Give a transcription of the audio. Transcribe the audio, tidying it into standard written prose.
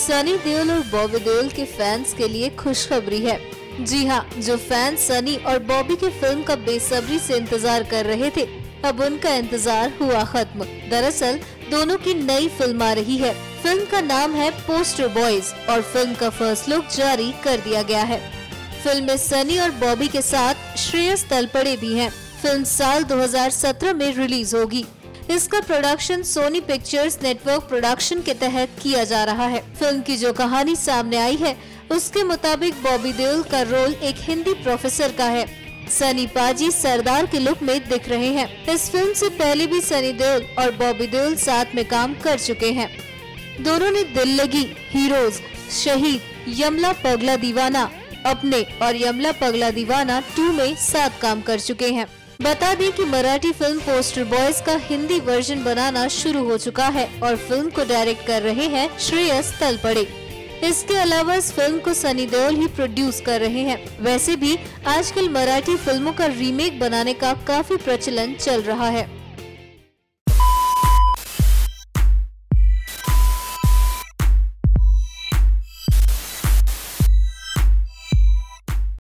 सनी देओल और बॉबी देओल के फैंस के लिए खुशखबरी है। जी हाँ, जो फैंस सनी और बॉबी की फिल्म का बेसब्री से इंतजार कर रहे थे, अब उनका इंतजार हुआ खत्म। दरअसल दोनों की नई फिल्म आ रही है। फिल्म का नाम है पोस्टर बॉयज और फिल्म का फर्स्ट लुक जारी कर दिया गया है। फिल्म में सनी और बॉबी के साथ श्रेयस तलपड़े भी हैं। फिल्म साल 2017 में रिलीज होगी। इसका production Sony Pictures Network production के तहत किया जा रहा है। फिल्म की जो कहानी सामने आई है, उसके मुताबिक बॉबी देओल का रोल एक हिंदी प्रोफेसर का है। सनी पाजी सरदार के लुक में दिख रहे हैं। इस फिल्म से पहले भी सनी देओल और बॉबी देओल साथ में काम कर चुके हैं। दोनों ने दिल लगी, हीरोज, शहीद, यमला पगला दीवाना, अपने और यमला पगला दीवाना 2 में साथ काम कर चुके हैं। बता दें कि मराठी फिल्म पोस्टर बॉयज का हिंदी वर्जन बनाना शुरू हो चुका है और फिल्म को डायरेक्ट कर रहे हैं श्रेयस तलपड़े। इसके अलावा इस फिल्म को सनी देओल ही प्रोड्यूस कर रहे हैं। वैसे भी आजकल मराठी फिल्मों का रीमेक बनाने का काफी प्रचलन चल रहा है।